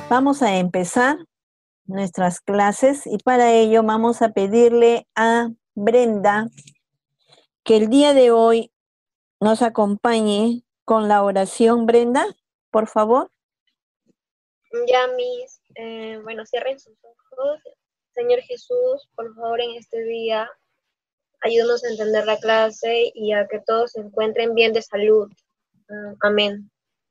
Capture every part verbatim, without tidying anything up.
Vamos a empezar nuestras clases y para ello vamos a pedirle a Brenda que el día de hoy nos acompañe con la oración. Brenda, por favor. Ya, mis, eh, bueno, cierren sus ojos. Señor Jesús, por favor, en este día, ayúdanos a entender la clase y a que todos se encuentren bien de salud. Uh, amén.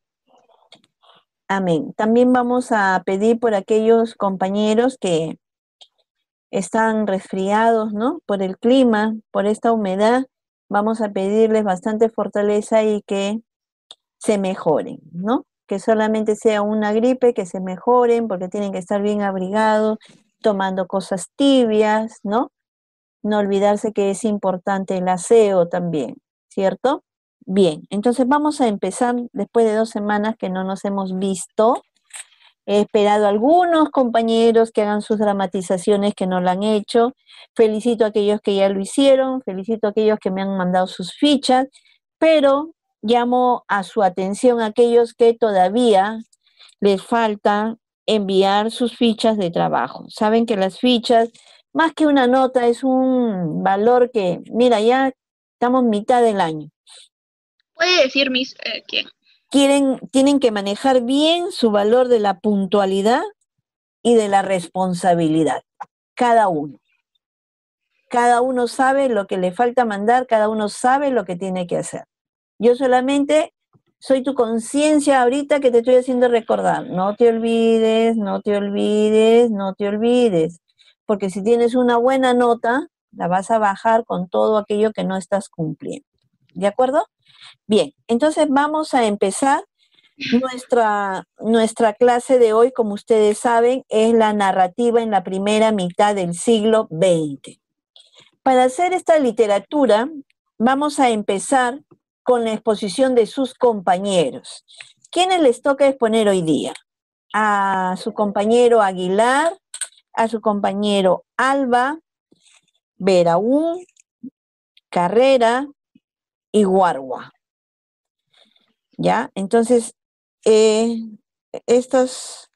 Amén. También vamos a pedir por aquellos compañeros que están resfriados, ¿no? Por el clima, por esta humedad, vamos a pedirles bastante fortaleza y que se mejoren, ¿no? Que solamente sea una gripe, que se mejoren, porque tienen que estar bien abrigados, tomando cosas tibias, ¿no? No olvidarse que es importante el aseo también, ¿cierto? Bien, entonces vamos a empezar después de dos semanas que no nos hemos visto. He esperado a algunos compañeros que hagan sus dramatizaciones que no lo han hecho. Felicito a aquellos que ya lo hicieron, felicito a aquellos que me han mandado sus fichas, pero llamo a su atención a aquellos que todavía les falta enviar sus fichas de trabajo. Saben que las fichas, más que una nota, es un valor que, mira, ya estamos mitad del año. ¿Puede decir, Miss, eh, quién? Quieren, tienen que manejar bien su valor de la puntualidad y de la responsabilidad, cada uno. Cada uno sabe lo que le falta mandar, cada uno sabe lo que tiene que hacer. Yo solamente soy tu conciencia ahorita que te estoy haciendo recordar. No te olvides, no te olvides, no te olvides. Porque si tienes una buena nota, la vas a bajar con todo aquello que no estás cumpliendo. ¿De acuerdo? Bien, entonces vamos a empezar. Nuestra, nuestra clase de hoy, como ustedes saben, es la narrativa en la primera mitad del siglo veinte. Para hacer esta literatura, vamos a empezar con la exposición de sus compañeros. ¿Quiénes les toca exponer hoy día? A su compañero Aguilar, a su compañero Alba, Beraún, Carrera y Guarua. ¿Ya? Entonces, eh, estos,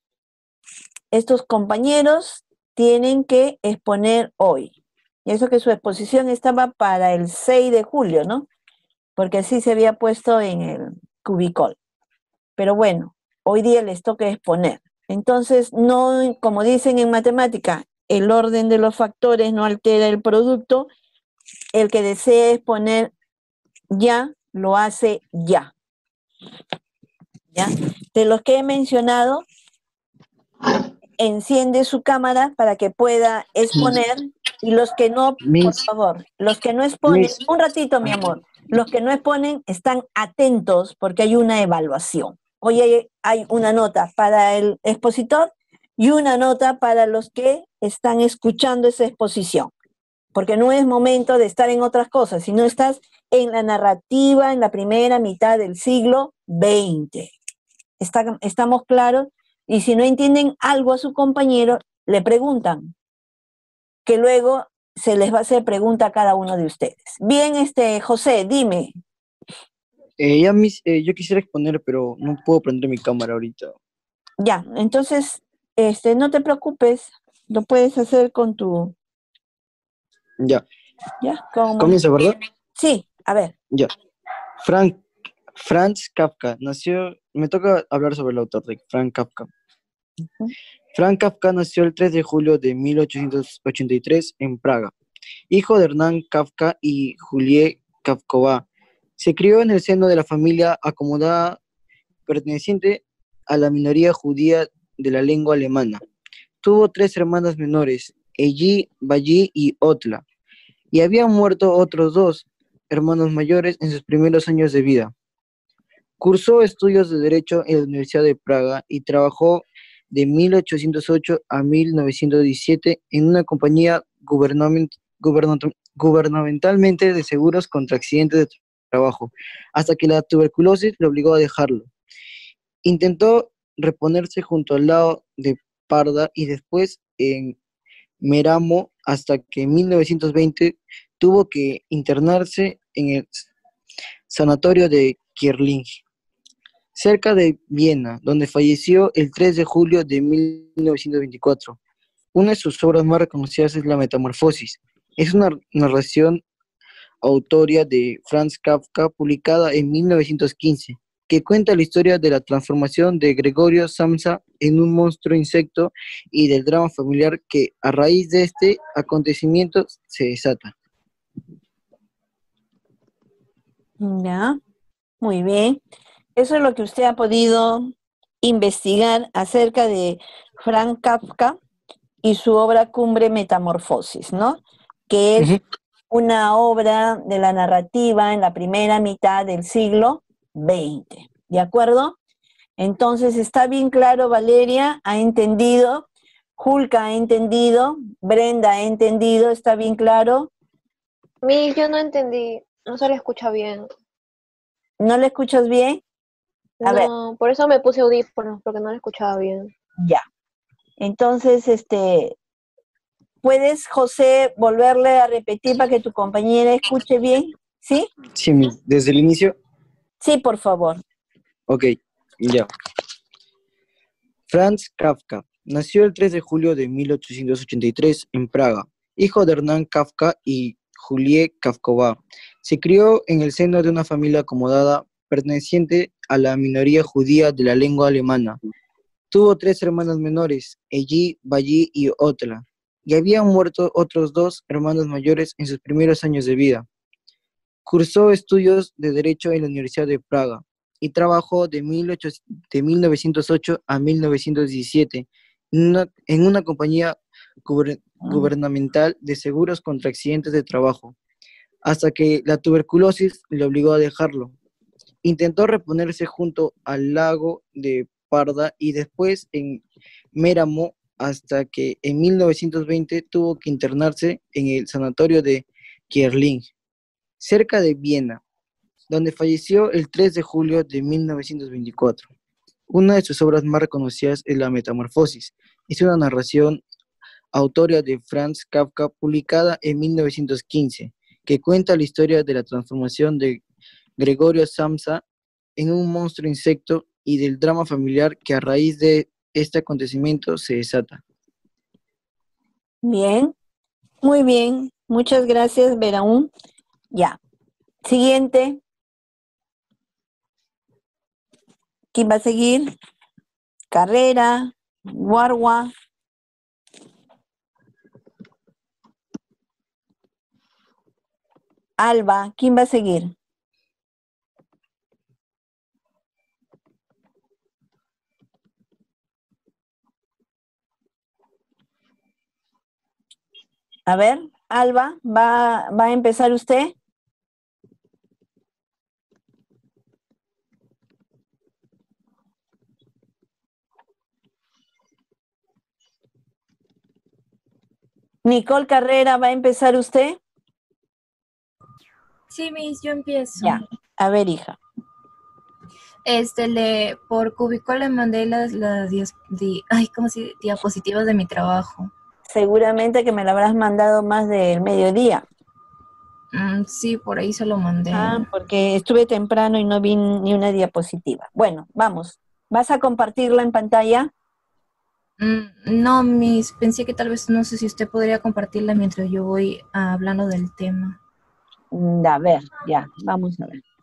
estos compañeros tienen que exponer hoy. Y eso que su exposición estaba para el seis de julio, ¿no? Porque así se había puesto en el cubicol. Pero bueno, hoy día les toca exponer. Entonces, no, como dicen en matemática, el orden de los factores no altera el producto. El que desee exponer ya, lo hace ya. ¿Ya? De los que he mencionado, enciende su cámara para que pueda exponer, y los que no, por favor, los que no exponen, un ratito, mi amor, los que no exponen están atentos porque hay una evaluación. Hoy hay, hay una nota para el expositor y una nota para los que están escuchando esa exposición, porque no es momento de estar en otras cosas, sino estás en la narrativa en la primera mitad del siglo veinte. Está, ¿estamos claros? Y si no entienden algo a su compañero, le preguntan, que luego se les va a hacer pregunta a cada uno de ustedes. Bien, este, José, dime. Eh, ya mis, eh, yo quisiera exponer, pero no puedo prender mi cámara ahorita. Ya, entonces, este, no te preocupes, lo puedes hacer con tu... Ya. ¿Ya? ¿Cómo? Comienza, ¿verdad? Sí, a ver. Ya. Frank, Franz Kafka nació, me toca hablar sobre el autor de Franz Kafka. Uh-huh. Franz Kafka nació el tres de julio de mil ochocientos ochenta y tres en Praga, hijo de Hernán Kafka y Julie Kafkova. Se crió en el seno de la familia acomodada perteneciente a la minoría judía de la lengua alemana. Tuvo tres hermanas menores, Elli, Bayi y Otla, y habían muerto otros dos hermanos mayores en sus primeros años de vida. Cursó estudios de Derecho en la Universidad de Praga y trabajó de mil ochocientos ocho a mil novecientos diecisiete en una compañía gubernament, gubernament, gubernamentalmente de seguros contra accidentes de trabajo, hasta que la tuberculosis le obligó a dejarlo. Intentó reponerse junto al lado de Parda y después en Meramo hasta que en mil novecientos veinte tuvo que internarse en el sanatorio de Kierling. cerca de Viena, donde falleció el tres de julio de mil novecientos veinticuatro. Una de sus obras más reconocidas es La Metamorfosis. Es una narración autoría de Franz Kafka, publicada en mil novecientos quince, que cuenta la historia de la transformación de Gregorio Samsa en un monstruo insecto y del drama familiar que, a raíz de este acontecimiento, se desata. Ya, muy bien. Eso es lo que usted ha podido investigar acerca de Franz Kafka y su obra Cumbre Metamorfosis, ¿no? Que es Ujú. una obra de la narrativa en la primera mitad del siglo veinte, ¿de acuerdo? Entonces, está bien claro, Valeria ha entendido, Julka ha entendido, Brenda ha entendido, ¿está bien claro? Miss, yo no entendí, no se le escucha bien. ¿No le escuchas bien? A ver, No, por eso me puse audífonos, porque no le escuchaba bien. ya. Entonces, este, ¿puedes, José, volverle a repetir para que tu compañera escuche bien? ¿Sí? Sí, mi- desde el inicio. Sí, por favor. Ok, ya. Franz Kafka nació el tres de julio de mil ochocientos ochenta y tres en Praga, hijo de Hernán Kafka y Julie Kafkova. Se crió en el seno de una familia acomodada perteneciente a la minoría judía de la lengua alemana. Tuvo tres hermanas menores, Elli, Valli y Otla, y habían muerto otros dos hermanos mayores en sus primeros años de vida. Cursó estudios de Derecho en la Universidad de Praga y trabajó de, mil ochocientos de mil novecientos ocho a mil novecientos diecisiete en una, en una compañía guber- gubernamental de seguros contra accidentes de trabajo, hasta que la tuberculosis le obligó a dejarlo. Intentó reponerse junto al lago de Parda y después en Méramo, hasta que en mil novecientos veinte tuvo que internarse en el sanatorio de Kierling, cerca de Viena, donde falleció el tres de julio de mil novecientos veinticuatro. Una de sus obras más reconocidas es La Metamorfosis. Es una narración autoría de Franz Kafka, publicada en mil novecientos quince, que cuenta la historia de la transformación de Gregorio Samsa en un monstruo insecto y del drama familiar que a raíz de este acontecimiento se desata. Bien, muy bien. Muchas gracias, Veraún. Ya. Siguiente. ¿Quién va a seguir? Carrera, Guarua. Alba, ¿quién va a seguir? A ver, Alba, ¿va, va a empezar usted? Nicole Carrera, ¿va a empezar usted? Sí, Miss, yo empiezo. Ya, a ver, hija. Este, le, por cubículo le mandé las, las dias- di- ay, ¿cómo se, diapositivas de mi trabajo. Seguramente que me la habrás mandado más del mediodía. Mm, sí, por ahí se lo mandé. Ah, porque estuve temprano y no vi ni una diapositiva. Bueno, vamos. ¿Vas a compartirla en pantalla? Mm, no, Miss, pensé que tal vez, no sé si usted podría compartirla mientras yo voy ah, hablando del tema. Mm, A ver, ya, vamos a ver.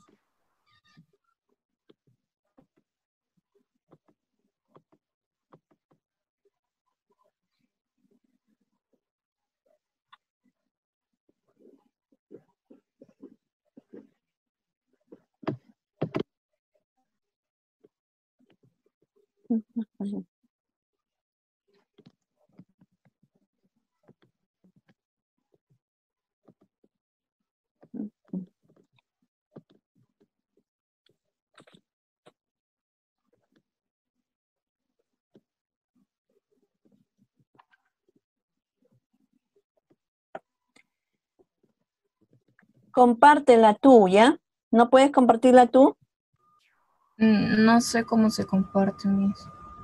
Compártela tú, ¿ya? ¿No puedes compartirla tú? Mm, no sé cómo se comparte, Miss.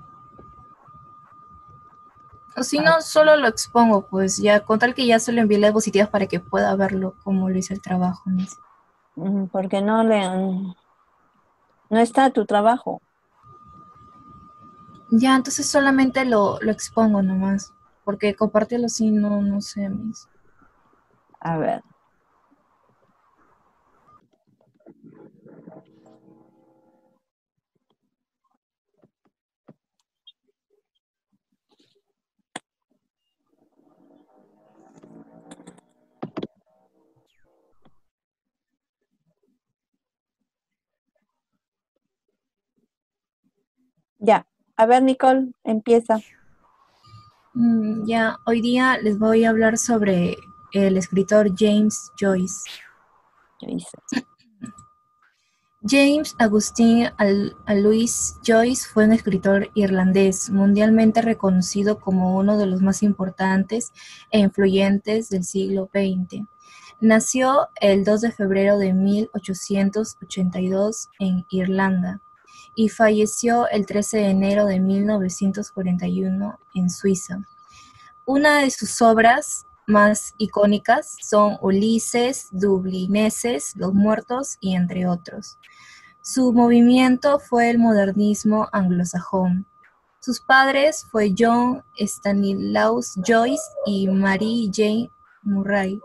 O si no, solo lo expongo, pues ya, con tal que ya se lo envíe las diapositivas para que pueda verlo cómo lo hice el trabajo, Miss. Mm, Porque no le... mm, no está tu trabajo. Ya, entonces solamente lo, lo expongo nomás, porque compartirlo sí, no, no sé, mis. A ver. Ya. A ver, Nicole, empieza. Mm, ya, hoy día les voy a hablar sobre el escritor James Joyce. Joyce. James Augustine Al- Alois Joyce fue un escritor irlandés mundialmente reconocido como uno de los más importantes e influyentes del siglo veinte. Nació el dos de febrero de mil ochocientos ochenta y dos en Irlanda y falleció el trece de enero de mil novecientos cuarenta y uno en Suiza. Una de sus obras más icónicas son Ulises, Dublineses, Los Muertos y entre otros. Su movimiento fue el modernismo anglosajón. Sus padres fue John Stanislaus Joyce y Mary Jane Murray.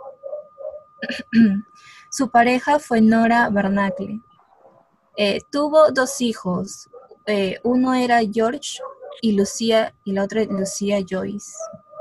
Su pareja fue Nora Barnacle. Eh, tuvo dos hijos. Eh, uno era George y Lucía y la otra Lucía Joyce.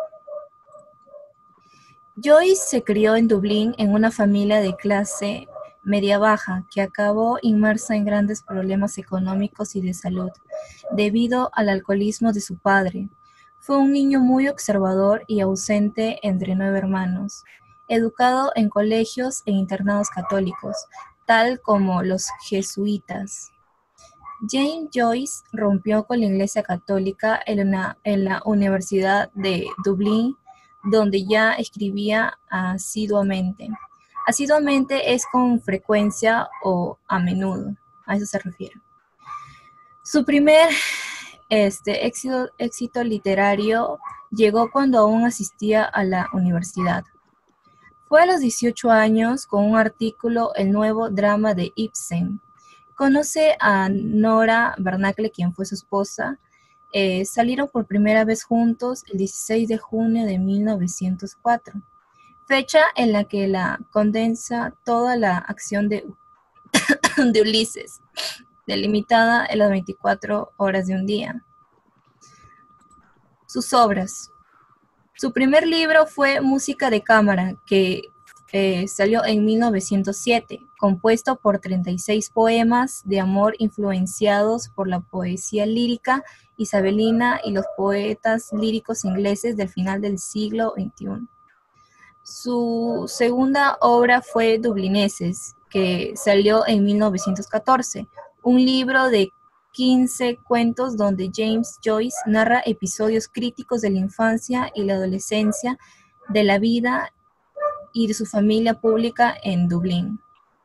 Joyce se crió en Dublín en una familia de clase media-baja que acabó inmersa en grandes problemas económicos y de salud, debido al alcoholismo de su padre. Fue un niño muy observador y ausente entre nueve hermanos, educado en colegios e internados católicos, tal como los jesuitas. James Joyce rompió con la Iglesia Católica en la, en la Universidad de Dublín, donde ya escribía asiduamente. Asiduamente es con frecuencia o a menudo, a eso se refiere. Su primer este, éxito, éxito literario llegó cuando aún asistía a la universidad. Fue a los dieciocho años con un artículo El nuevo drama de Ibsen. Conoce a Nora Barnacle, quien fue su esposa. Eh, salieron por primera vez juntos el dieciséis de junio de mil novecientos cuatro, fecha en la que la condensa toda la acción de, de Ulises, delimitada en las veinticuatro horas de un día. Sus obras. Su primer libro fue Música de cámara, que eh, salió en mil novecientos siete, compuesto por treinta y seis poemas de amor influenciados por la poesía lírica isabelina y los poetas líricos ingleses del final del siglo veintiuno. Su segunda obra fue Dublineses, que salió en mil novecientos catorce, un libro de quince cuentos donde James Joyce narra episodios críticos de la infancia y la adolescencia, de la vida y de su familia pública en Dublín.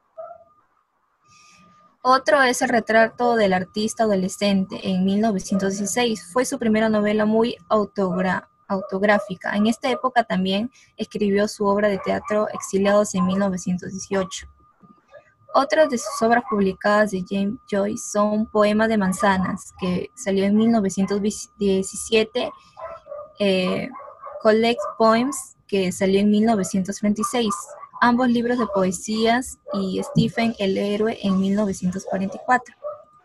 Otro es El retrato del artista adolescente en mil novecientos dieciséis. Fue su primera novela muy autogra- autográfica. En esta época también escribió su obra de teatro Exiliados en mil novecientos dieciocho. Otras de sus obras publicadas de James Joyce son Poema de manzanas, que salió en mil novecientos diecisiete, eh, Collect Poems, que salió en mil novecientos treinta y seis, ambos libros de poesías, y Stephen el héroe en mil novecientos cuarenta y cuatro.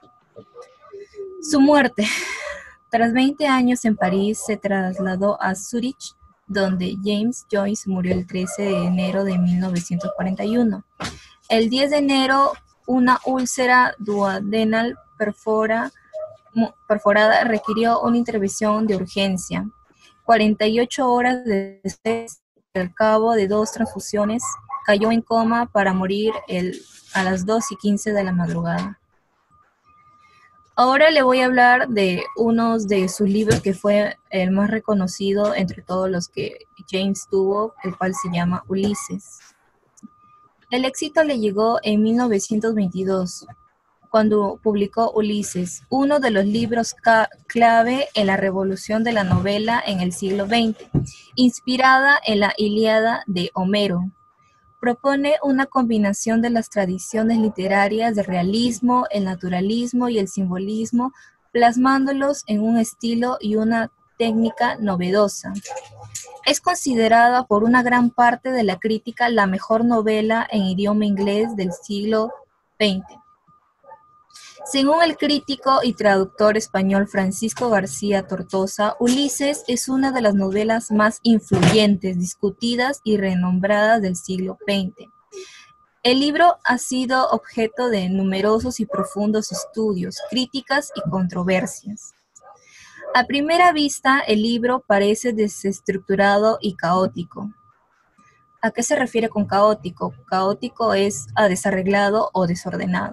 Su muerte. Tras veinte años en París, se trasladó a Zúrich, donde James Joyce murió el trece de enero de mil novecientos cuarenta y uno. El diez de enero, una úlcera duodenal perfora, perforada requirió una intervención de urgencia. cuarenta y ocho horas después, al cabo de dos transfusiones, cayó en coma para morir el, a las dos y quince de la madrugada. Ahora le voy a hablar de uno de sus libros que fue el más reconocido entre todos los que James tuvo, el cual se llama Ulises. El éxito le llegó en mil novecientos veintidós, cuando publicó Ulises, uno de los libros clave en la revolución de la novela en el siglo veinte, inspirada en la Ilíada de Homero. Propone una combinación de las tradiciones literarias del realismo, el naturalismo y el simbolismo plasmándolos en un estilo y una técnica novedosa. Es considerada por una gran parte de la crítica la mejor novela en idioma inglés del siglo veinte. Según el crítico y traductor español Francisco García Tortosa, Ulises es una de las novelas más influyentes, discutidas y renombradas del siglo veinte. El libro ha sido objeto de numerosos y profundos estudios, críticas y controversias. A primera vista, el libro parece desestructurado y caótico. ¿A qué se refiere con caótico? Caótico es a desarreglado o desordenado.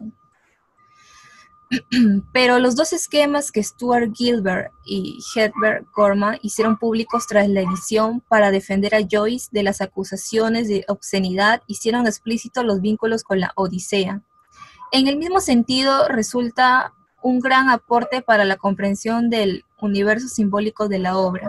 Pero los dos esquemas que Stuart Gilbert y Herbert Gorman hicieron públicos tras la edición para defender a Joyce de las acusaciones de obscenidad hicieron explícitos los vínculos con la Odisea. En el mismo sentido, resulta un gran aporte para la comprensión del universo simbólico de la obra.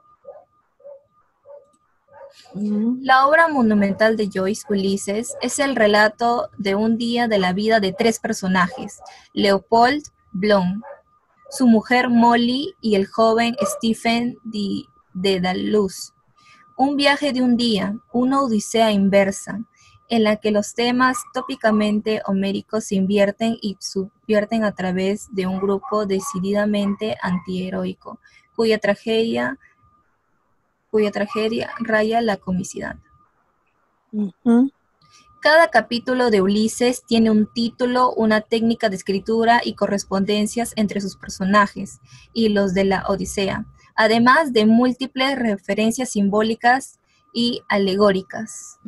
La obra monumental de Joyce, Ulises, es el relato de un día de la vida de tres personajes, Leopold Bloom, su mujer Molly y el joven Stephen de Dedalus. Un viaje de un día, una odisea inversa, en la que los temas tópicamente homéricos se invierten y subvierten a través de un grupo decididamente antiheroico, cuya tragedia cuya tragedia raya la comicidad. Uh-huh. Cada capítulo de Ulises tiene un título, una técnica de escritura y correspondencias entre sus personajes y los de la Odisea, además de múltiples referencias simbólicas y alegóricas.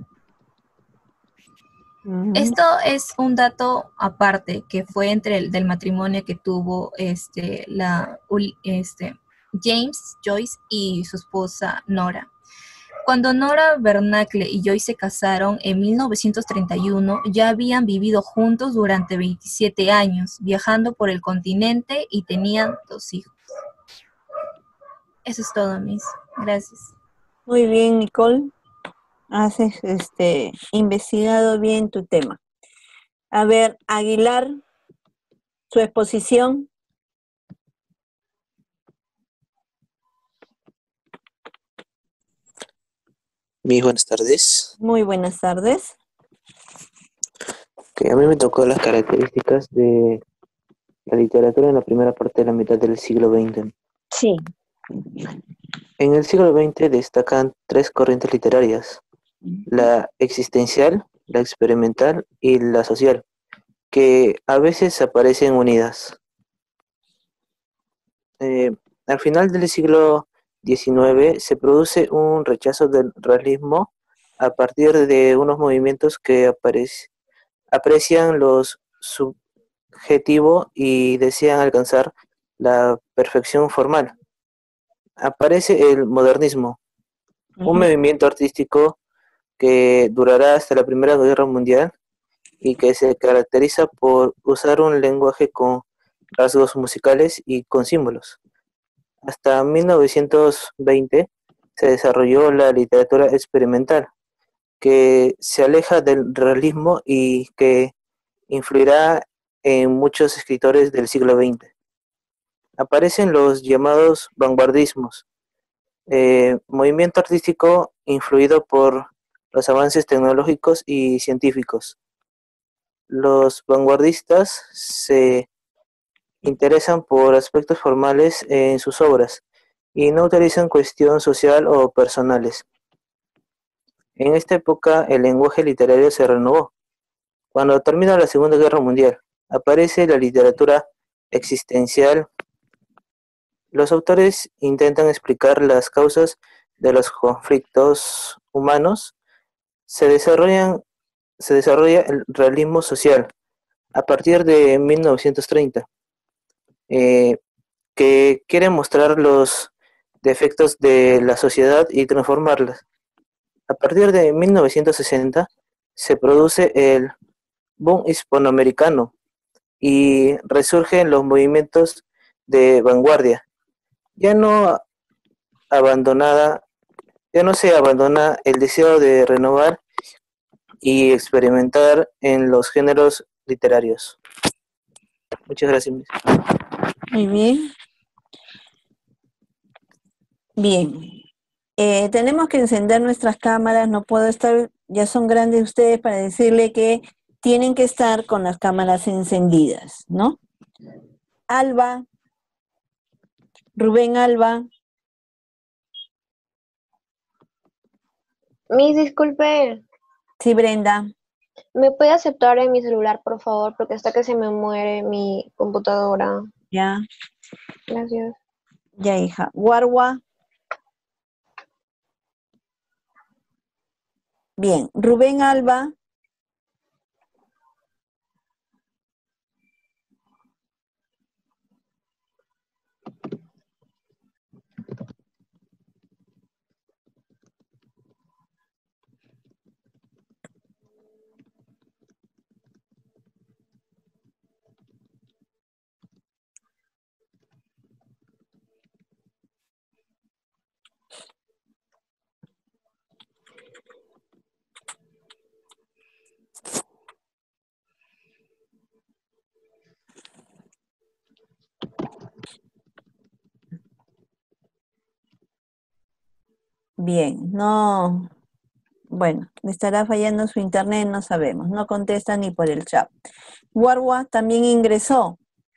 Uh-huh. Esto es un dato aparte que fue entre el del matrimonio que tuvo este, la, este, James Joyce y su esposa Nora. Cuando Nora Bernacle y Joyce se casaron en mil novecientos treinta y uno, ya habían vivido juntos durante veintisiete años, viajando por el continente y tenían dos hijos. Eso es todo, Miss. Gracias. Muy bien, Nicole. Has este, investigado bien tu tema. A ver, Aguilar, su exposición. Muy buenas tardes. Muy buenas tardes. Okay, a mí me tocó las características de la literatura en la primera parte de la mitad del siglo veinte. Sí. En el siglo veinte destacan tres corrientes literarias: la existencial, la experimental y la social, que a veces aparecen unidas. Eh, al final del siglo diecinueve se produce un rechazo del realismo a partir de unos movimientos que aparece, aprecian lo subjetivo y desean alcanzar la perfección formal. Aparece el modernismo, uh-huh. un movimiento artístico que durará hasta la Primera Guerra Mundial y que se caracteriza por usar un lenguaje con rasgos musicales y con símbolos. Hasta mil novecientos veinte se desarrolló la literatura experimental, que se aleja del realismo y que influirá en muchos escritores del siglo veinte. Aparecen los llamados vanguardismos, eh, movimiento artístico influido por los avances tecnológicos y científicos. Los vanguardistas se interesan por aspectos formales en sus obras y no utilizan cuestión social o personales. En esta época el lenguaje literario se renovó. Cuando termina la Segunda Guerra Mundial, aparece la literatura existencial. Los autores intentan explicar las causas de los conflictos humanos. Se desarrollan, se desarrolla el realismo social a partir de mil novecientos treinta. Eh, que quiere mostrar los defectos de la sociedad y transformarlas. A partir de mil novecientos sesenta se produce el boom hispanoamericano y resurgen los movimientos de vanguardia. Ya no abandonada, ya no se abandona el deseo de renovar y experimentar en los géneros literarios. Muchas gracias. Muy bien. Bien. Eh, tenemos que encender nuestras cámaras, no puedo estar, ya son grandes ustedes para decirle que tienen que estar con las cámaras encendidas, ¿no? Alba, Rubén Alba. Miss, disculpe, Sí, Brenda. ¿me puede aceptar en mi celular, por favor? Porque hasta que se me muere mi computadora. Ya, Gracias. ya, hija. Guarua. Bien. Rubén Alba. Bien, no, bueno, le estará fallando su internet, no sabemos, no contesta ni por el chat. Guarua también ingresó.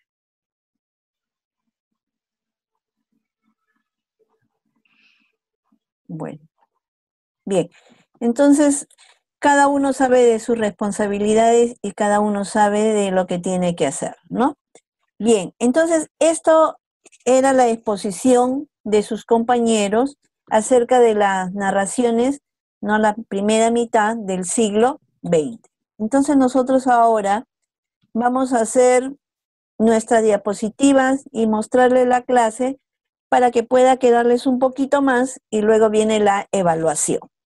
Bueno, bien, entonces cada uno sabe de sus responsabilidades y cada uno sabe de lo que tiene que hacer, ¿no? Bien, entonces esto era la exposición de sus compañeros acerca de las narraciones, ¿no? La primera mitad del siglo veinte. Entonces nosotros ahora vamos a hacer nuestras diapositivas y mostrarle la clase para que pueda quedarles un poquito más y luego viene la evaluación.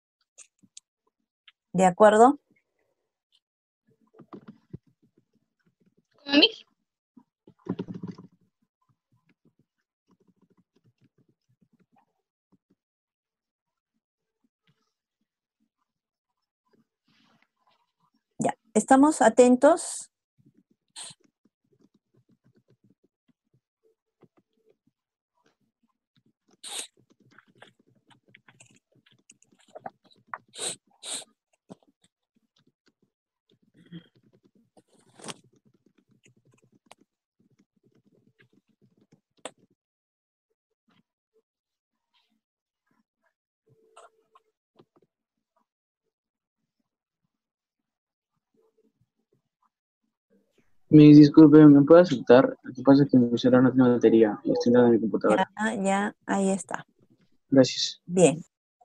¿De acuerdo? ¿Cómo, Miss? Ya, ¿estamos atentos? Me disculpe, ¿me puede aceptar? Lo que pasa es que mi celular no tiene batería y estoy entrando en mi computadora. Ya, ya, ahí está. Gracias. Bien.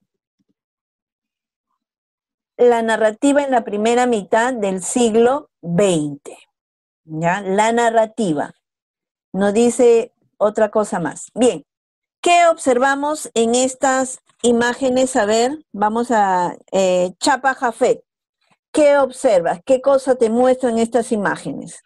La narrativa en la primera mitad del siglo veinte. ¿Ya? La narrativa. No dice otra cosa más. Bien. ¿Qué observamos en estas imágenes? A ver, vamos a eh, Chapa Jafet. ¿Qué observas? ¿Qué cosa te muestran estas imágenes?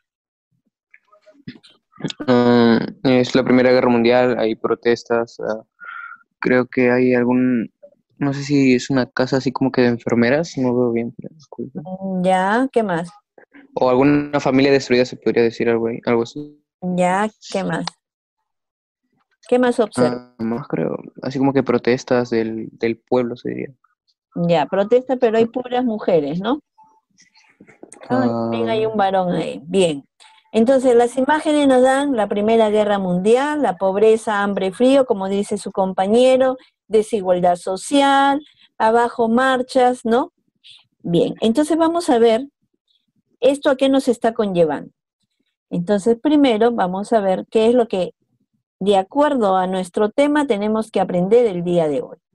Um, es la Primera Guerra Mundial, hay protestas, uh, creo que hay algún, no sé si es una casa así como que de enfermeras, no veo bien, pero disculpe. Ya, ¿qué más? O alguna familia destruida, se podría decir algo, ahí, algo así. Ya, ¿qué más? ¿Qué más observas? Ah, más creo, así como que protestas del, del pueblo, se diría. Ya, protesta, pero hay puras mujeres, ¿no? Ah, también hay un varón ahí. Bien. Entonces, las imágenes nos dan la Primera Guerra Mundial, la pobreza, hambre, frío, como dice su compañero, desigualdad social, abajo marchas, ¿no? Bien, entonces vamos a ver esto a qué nos está conllevando. Entonces, primero vamos a ver qué es lo que, de acuerdo a nuestro tema, tenemos que aprender el día de hoy.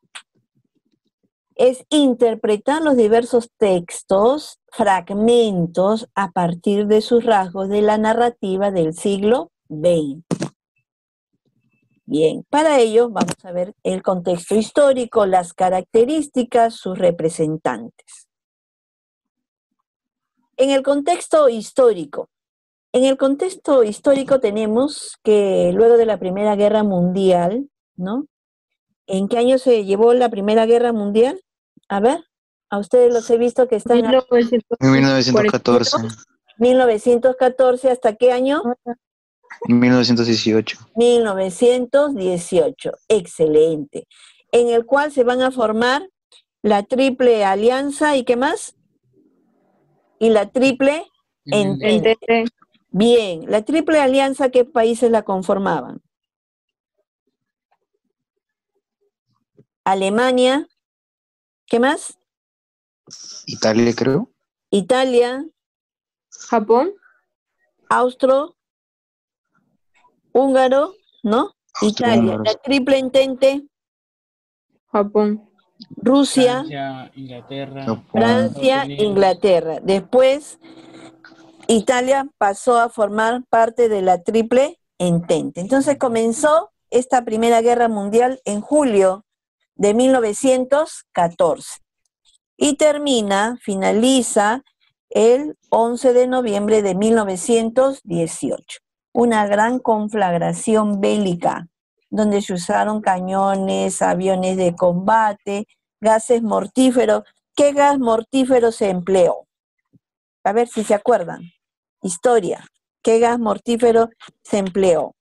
Es interpretar los diversos textos, fragmentos, a partir de sus rasgos de la narrativa del siglo veinte. Bien, para ello vamos a ver el contexto histórico, las características, sus representantes. En el contexto histórico, en el contexto histórico tenemos que luego de la Primera Guerra Mundial, ¿no? ¿En qué año se llevó la Primera Guerra Mundial? A ver, a ustedes los he visto que están... En mil novecientos catorce. mil novecientos catorce, ¿hasta qué año? mil novecientos dieciocho. mil novecientos dieciocho, excelente. En el cual se van a formar la Triple Alianza y ¿qué más? Y la Triple Entente. Entente. Bien, la Triple Alianza, ¿qué países la conformaban? Alemania, ¿qué más? Italia, creo. Italia, Japón. Austro, Húngaro, ¿no? Italia, Austrohúngaros. la Triple Entente, Japón. Rusia, Francia, Inglaterra, Japón. Francia, Estados Unidos. Inglaterra. Después, Italia pasó a formar parte de la Triple Entente. Entonces comenzó esta Primera Guerra Mundial en julio de mil novecientos catorce y termina, finaliza el once de noviembre de mil novecientos dieciocho. Una gran conflagración bélica donde se usaron cañones, aviones de combate, gases mortíferos. ¿Qué gas mortífero se empleó? A ver si se acuerdan. Historia. ¿Qué gas mortífero se empleó?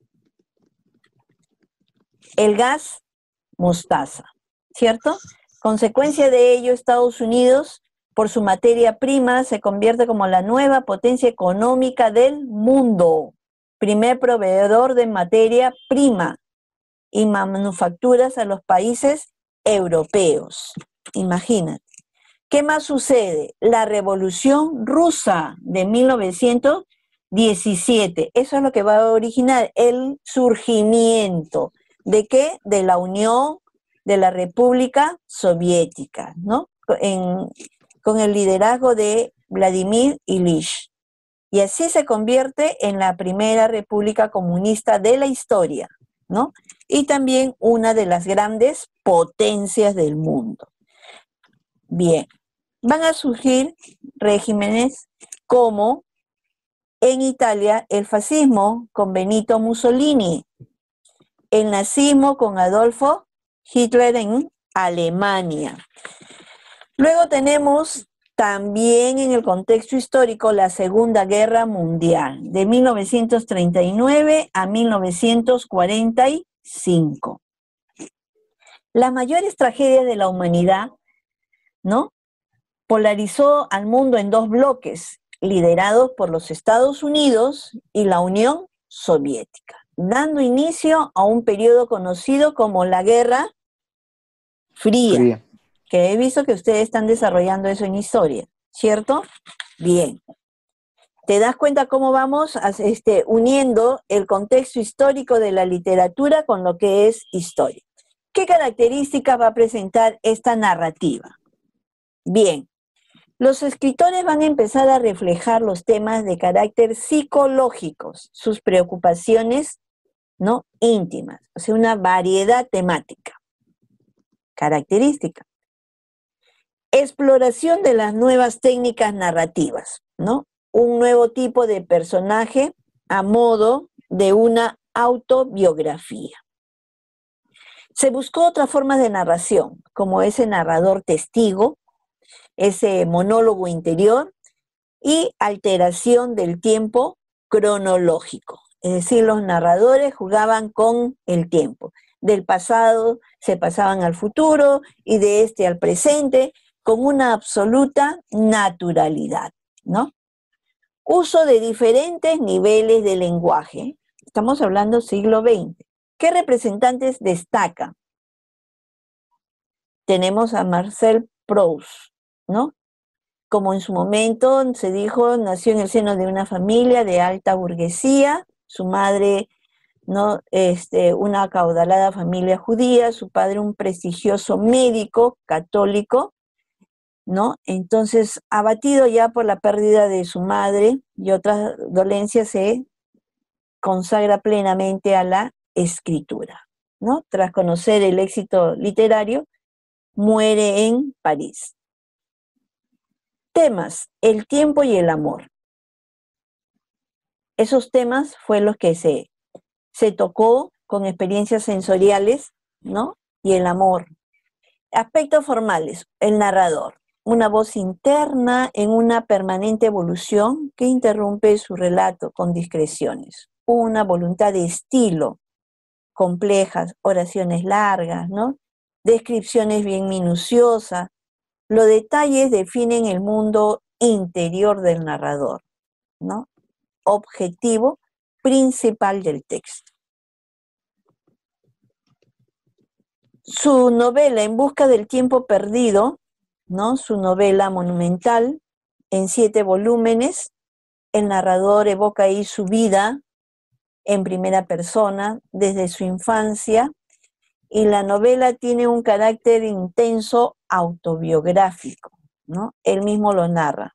El gas mostaza, ¿cierto? Consecuencia de ello, Estados Unidos, por su materia prima, se convierte como la nueva potencia económica del mundo. Primer proveedor de materia prima y manufacturas a los países europeos. Imagínate. ¿Qué más sucede? La Revolución Rusa de mil novecientos diecisiete. Eso es lo que va a originar el surgimiento. ¿De qué? De la Unión de la República Soviética, ¿no? En, con el liderazgo de Vladimir Ilich. Y así se convierte en la primera república comunista de la historia, ¿no? Y también una de las grandes potencias del mundo. Bien, van a surgir regímenes como en Italia el fascismo con Benito Mussolini, el nazismo con Adolfo Hitler en Alemania. Luego tenemos también en el contexto histórico la Segunda Guerra Mundial, de mil novecientos treinta y nueve a mil novecientos cuarenta y cinco. Las mayores tragedias de la humanidad, ¿no? Polarizó al mundo en dos bloques, liderados por los Estados Unidos y la Unión Soviética, dando inicio a un periodo conocido como la Guerra Fría, Fría. que he visto que ustedes están desarrollando eso en historia, ¿cierto? Bien. ¿Te das cuenta cómo vamos a, este, uniendo el contexto histórico de la literatura con lo que es historia? ¿Qué características va a presentar esta narrativa? Bien, los escritores van a empezar a reflejar los temas de carácter psicológicos, sus preocupaciones, ¿no? íntimas, o sea, una variedad temática. Característica. Exploración de las nuevas técnicas narrativas, ¿no? Un nuevo tipo de personaje a modo de una autobiografía. Se buscó otras formas de narración, como ese narrador testigo, ese monólogo interior y alteración del tiempo cronológico. Es decir, los narradores jugaban con el tiempo. Del pasado se pasaban al futuro y de este al presente con una absoluta naturalidad, ¿no? Uso de diferentes niveles de lenguaje. Estamos hablando siglo veinte. ¿Qué representantes destacan? Tenemos a Marcel Proust, ¿no? Como en su momento se dijo, nació en el seno de una familia de alta burguesía, su madre, ¿no? este, una acaudalada familia judía, su padre un prestigioso médico católico, ¿no? Entonces, abatido ya por la pérdida de su madre y otras dolencias, se consagra plenamente a la escritura, ¿no? Tras conocer el éxito literario, muere en París. Temas, el tiempo y el amor. Esos temas fue los que se, se tocó con experiencias sensoriales, ¿no? Y el amor. Aspectos formales, el narrador. Una voz interna en una permanente evolución que interrumpe su relato con discreciones. una voluntad de estilo, complejas, oraciones largas, ¿no? Descripciones bien minuciosas. Los detalles definen el mundo interior del narrador, ¿no? Objetivo principal del texto. Su novela En busca del tiempo perdido, ¿no? Su novela monumental en siete volúmenes, el narrador evoca ahí su vida en primera persona desde su infancia, y la novela tiene un carácter intenso autobiográfico, ¿no? Él mismo lo narra.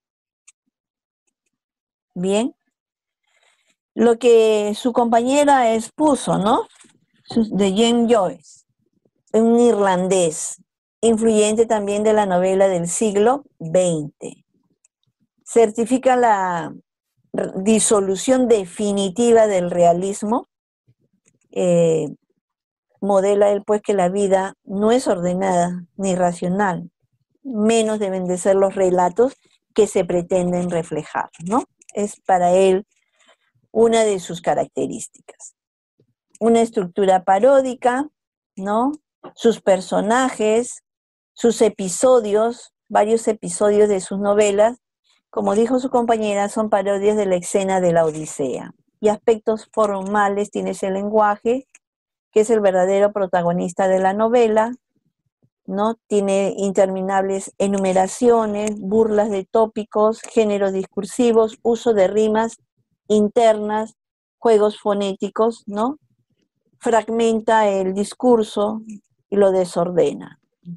Bien. Lo que su compañera expuso, ¿no? De James Joyce, un irlandés, influyente también de la novela del siglo veinte. Certifica la disolución definitiva del realismo. Eh, modela él pues que la vida no es ordenada ni racional, menos deben de ser los relatos que se pretenden reflejar, ¿no? Es para él una de sus características. Una estructura paródica, ¿no? Sus personajes, sus episodios, varios episodios de sus novelas, como dijo su compañera, son parodias de la escena de la Odisea. Y aspectos formales tiene ese lenguaje, que es el verdadero protagonista de la novela, ¿no? Tiene interminables enumeraciones, burlas de tópicos, géneros discursivos, uso de rimas internas, juegos fonéticos, ¿no? Fragmenta el discurso y lo desordena.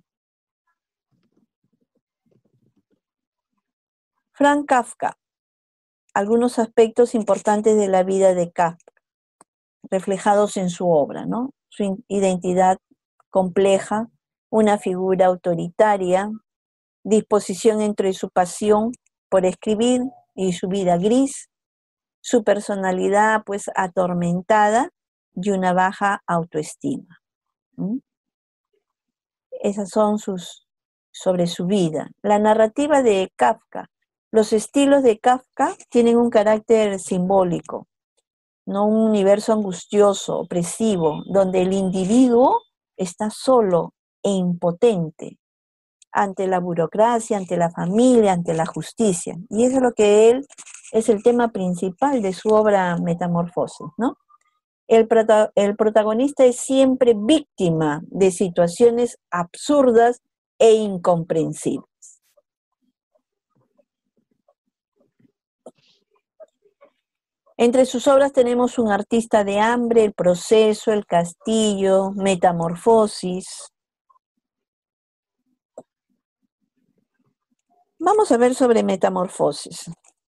Franz Kafka. Algunos aspectos importantes de la vida de Kafka, reflejados en su obra, ¿no? Su identidad compleja, una figura autoritaria, disposición entre su pasión por escribir y su vida gris, su personalidad pues atormentada y una baja autoestima. ¿Mm? Esas son sus, sobre su vida. La narrativa de Kafka, los estilos de Kafka tienen un carácter simbólico, no un universo angustioso, opresivo, donde el individuo está solo e impotente ante la burocracia, ante la familia, ante la justicia. Y eso es lo que él, es el tema principal de su obra Metamorfosis, ¿no? El, prota- el protagonista es siempre víctima de situaciones absurdas e incomprensibles. Entre sus obras tenemos Un artista de hambre, El proceso, El castillo, Metamorfosis. Vamos a ver sobre Metamorfosis.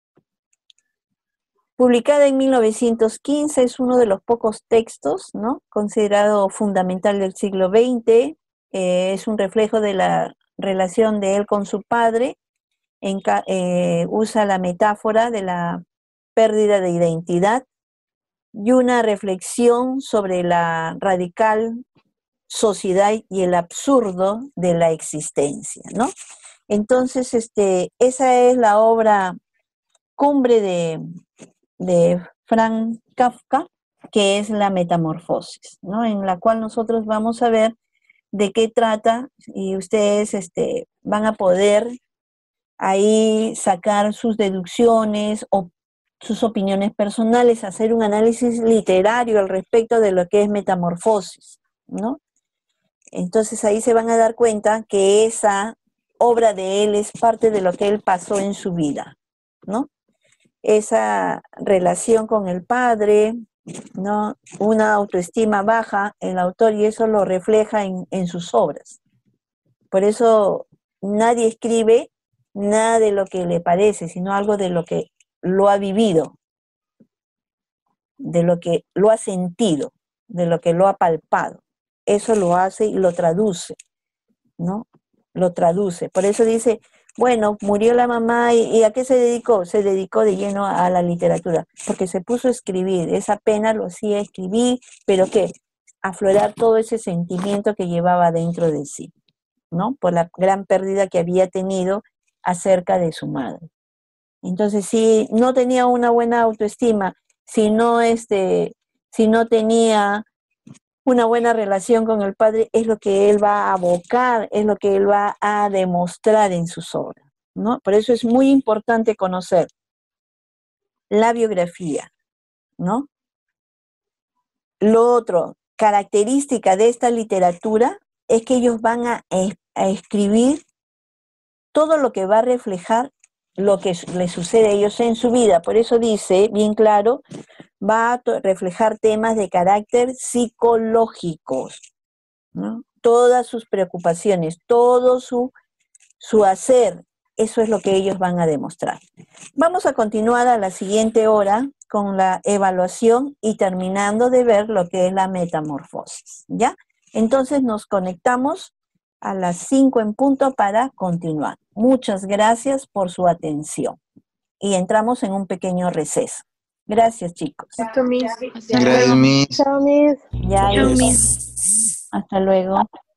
Publicada en mil novecientos quince, es uno de los pocos textos, ¿no? Considerado fundamental del siglo veinte, eh, es un reflejo de la relación de él con su padre, en, eh, usa la metáfora de la pérdida de identidad y una reflexión sobre la radical sociedad y el absurdo de la existencia, ¿no? Entonces, este, esa es la obra cumbre de, de Franz Kafka, que es la Metamorfosis, ¿no? En la cual nosotros vamos a ver de qué trata y ustedes este, van a poder ahí sacar sus deducciones o sus opiniones personales, hacer un análisis literario al respecto de lo que es Metamorfosis, ¿no? Entonces ahí se van a dar cuenta que esa obra de él es parte de lo que él pasó en su vida, ¿no? Esa relación con el padre, ¿no? Una autoestima baja, el autor, y eso lo refleja en, en sus obras. Por eso nadie escribe nada de lo que le parece, sino algo de lo que lo ha vivido, de lo que lo ha sentido, de lo que lo ha palpado. Eso lo hace y lo traduce, ¿no? Lo traduce. Por eso dice, bueno, murió la mamá, ¿y, y a qué se dedicó? Se dedicó de lleno a la literatura, porque se puso a escribir. Esa pena lo hacía escribir, pero ¿qué? Aflorar todo ese sentimiento que llevaba dentro de sí, ¿no? Por la gran pérdida que había tenido acerca de su madre. Entonces, si no tenía una buena autoestima si no, este, si no tenía una buena relación con el padre, es lo que él va a abocar, es lo que él va a demostrar en sus obras, ¿no? Por eso es muy importante conocer la biografía, ¿no? Lo otro, característica de esta literatura es que ellos van a, a escribir todo lo que va a reflejar lo que les sucede a ellos en su vida. Por eso dice, bien claro, va a reflejar temas de carácter psicológicos, ¿no? Todas sus preocupaciones, todo su, su hacer, eso es lo que ellos van a demostrar. Vamos a continuar a la siguiente hora con la evaluación y terminando de ver lo que es la metamorfosis, ¿ya? Entonces nos conectamos a las cinco en punto para continuar. Muchas gracias por su atención. Y entramos en un pequeño receso. Gracias, chicos. Esto, Miss. Gracias, Miss. Chao, Miss. Ya, Chao, y- Miss. hasta luego.